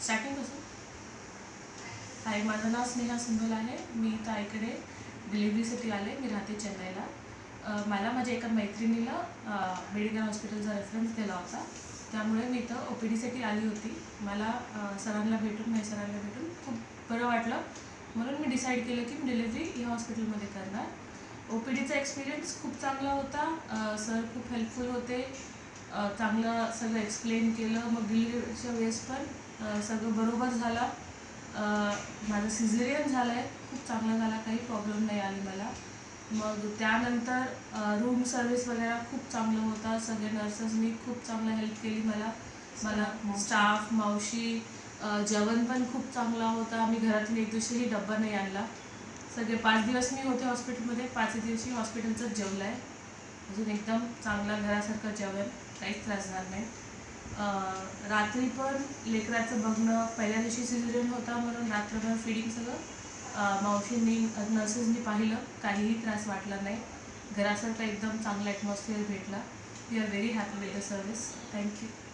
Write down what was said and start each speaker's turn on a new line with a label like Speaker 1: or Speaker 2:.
Speaker 1: Starting कसं? हाय, माझं नाव स्नेहा सिंघल आहे. मी ताईकडे डिलिव्हरीसाठी आले. मी राहते चेन्नईला. मला माझ्या एका मैत्रिणीला बेडेकर हॉस्पिटलचा रेफरन्स दिला होता, त्यामुळे मी इथं OPDसाठी आली होती. मला सरांना भेटून खूप बरं वाटलं, म्हणून मी डिसाईड केलं की मी डिलिव्हरी ह्या हॉस्पिटलमध्ये करणार. OPDचा एक्सपिरियन्स खूप चांगला होता. सर खूप हेल्पफुल होते. चांगलं सगळं एक्सप्लेन केलं. मग डिलिव्हरीच्या वेळेस पण सगळं बरोबर झालं. माझं सिझेरियन झालं आहे, खूप चांगलं झालं, काही प्रॉब्लेम नाही आली मला. मग त्यानंतर रूम सर्विस वगैरे खूप चांगलं होता. सगळे नर्सेसनी खूप चांगलं हेल्प केली मला. स्टाफ, मावशी, जेवण पण खूप चांगला होता. मी घरातून एक दिवशीही डब्बा नाही आणला. सगळे 5 दिवस मी होते हॉस्पिटलमध्ये. 5 दिवशी हॉस्पिटलचंच जेवलं आहे. अजून एकदम चांगला घरासारखं जेवण, काहीच त्रास झाला नाही. रात्री पण लेकराचं बघणं, पहिल्या दिवशी सिझेरियन होता म्हणून रात्रभर फीडिंग सगळं मावशींनी, नर्सेसनी पाहिलं. काहीही त्रास वाटला नाही. घरासारखा एकदम चांगला ॲटमॉस्फिअर भेटला. We are very happy with the service. Thank you.